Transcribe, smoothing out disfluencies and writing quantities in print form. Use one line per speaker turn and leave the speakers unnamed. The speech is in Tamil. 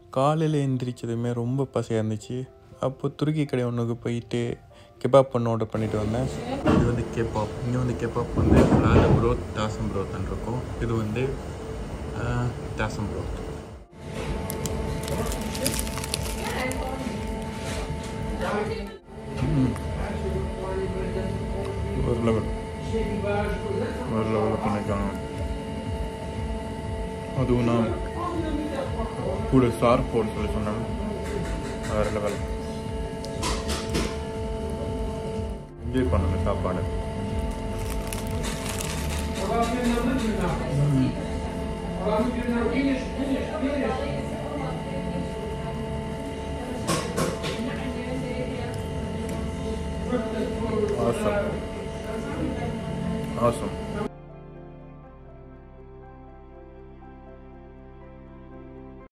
காலையில் எழுந்திரிச்சதுமே ரொம்ப பசியாக இருந்துச்சு. அப்போது துருக்கி கடை ஒன்றுக்கு போயிட்டு கெபாப் ஒன்று ஆர்டர் பண்ணிட்டு வந்தேன். இது வந்து கெபாப். இங்கே வந்து கெபாப் வந்து லால் ப்ரோத் தாசம் ப்ரோத்தான் இருக்கும். இது வந்து தாசம் ப்ரோத். ஒரு லெவலில் பண்ணிக்கலாம். அதுவும் நான் கூட சார் போட சொல்லி சொன்னாங்க. வேறு லெவல் என்ஜாய் பண்ணுங்க சாப்பாடு.